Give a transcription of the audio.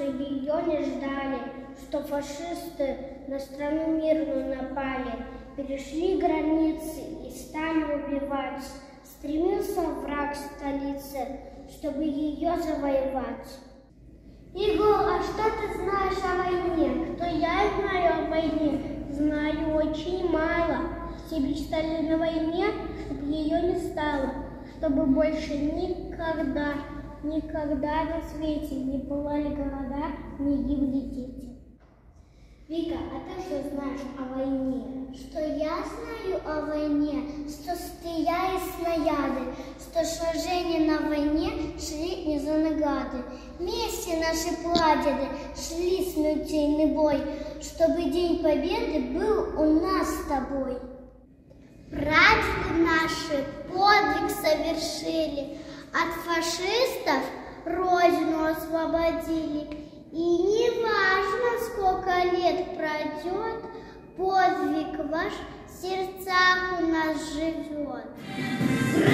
что ее не ждали, что фашисты на страну мирную напали, перешли границы и стали убивать. Стремился враг столицы, чтобы ее завоевать. Егор, а что ты знаешь о войне? Что я знаю о войне? Знаю очень мало. Все мечтали на войне, чтобы ее не стало, чтобы больше никогда на свете не пылали города, не гибли дети. Вика, а ты что знаешь о войне? Что я знаю о войне, что стреляли снаряды, что сражения на войне шли не за награды. Вместе наши прадеды шли смертельный бой, чтобы День Победы был у нас с тобой. Прадеды наши подвиг совершили, от фашистов родину освободили. И не важно, сколько лет пройдет, подвиг ваш в сердцах у нас живет.